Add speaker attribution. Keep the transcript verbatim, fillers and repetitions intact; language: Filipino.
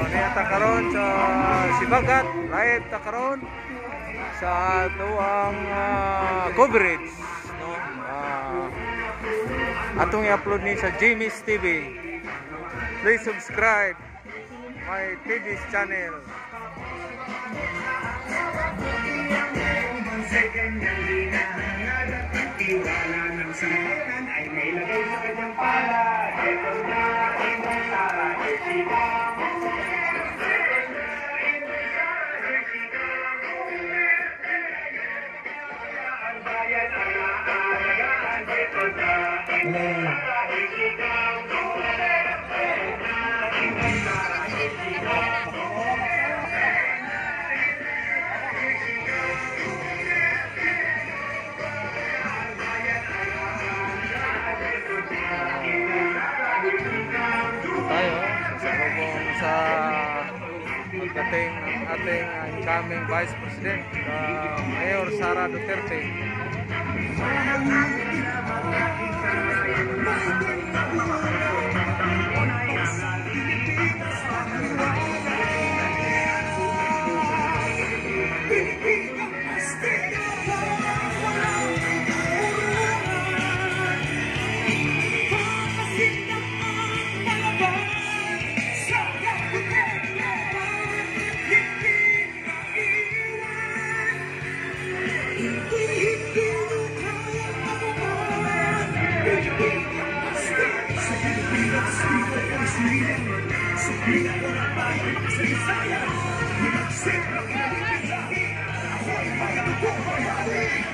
Speaker 1: Maniya ta karon sa Sibagat, live ta karon sa tuwang uh, coverage, no? Uh, atong i-upload ni sa Jimmy's T V. Please subscribe my T V's channel.
Speaker 2: Iwala ng sambanan ay may lagay sa kanyang pala. Ito na inay Sara Jessica. Ang bayan ang naalagaan. Ito na inay Sara Jessica. Inay Sara Jessica.
Speaker 1: Tayo sa lubong sa pagdating ng ating incoming Vice President, uh, Mayor Sara Duterte.
Speaker 2: Sa